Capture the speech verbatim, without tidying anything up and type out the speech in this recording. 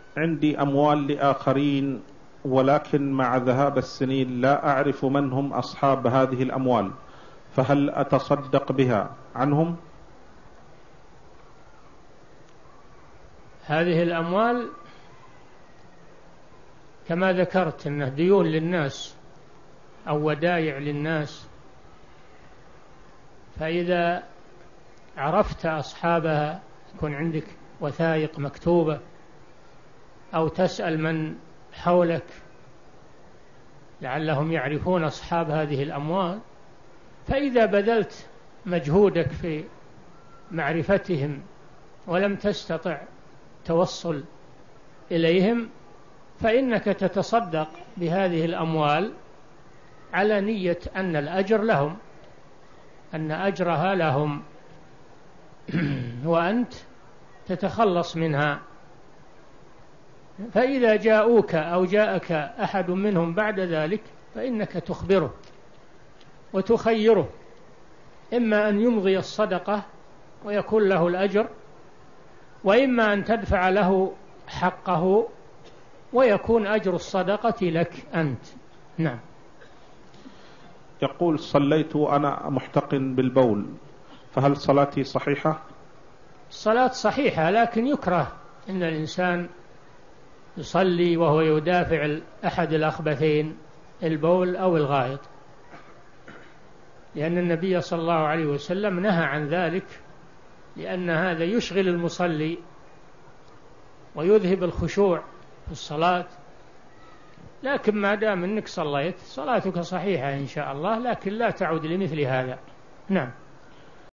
عندي أموال لآخرين، ولكن مع ذهاب السنين لا أعرف من هم أصحاب هذه الأموال، فهل أتصدق بها عنهم؟ هذه الأموال كما ذكرت أنه ديون للناس أو ودائع للناس، فإذا عرفت أصحابها يكون عندك وثائق مكتوبة، أو تسأل من حولك لعلهم يعرفون أصحاب هذه الأموال، فإذا بذلت مجهودك في معرفتهم ولم تستطع توصل إليهم، فإنك تتصدق بهذه الأموال على نية أن الأجر لهم، أن أجرها لهم وأنت تتخلص منها. فإذا جاءوك أو جاءك أحد منهم بعد ذلك فإنك تخبره وتخيره، إما أن يمضي الصدقة ويكون له الأجر، وإما أن تدفع له حقه ويكون أجر الصدقة لك أنت. نعم. يقول: صليت وأنا محتقن بالبول، فهل صلاتي صحيحة؟ الصلاة صحيحة، لكن يكره إن الإنسان يصلي وهو يدافع أحد الأخبثين، البول أو الغائط، لأن النبي صلى الله عليه وسلم نهى عن ذلك، لأن هذا يشغل المصلي ويذهب الخشوع في الصلاة. لكن ما دام أنك صليت صلاتك صحيحة إن شاء الله، لكن لا تعود لمثل هذا. نعم.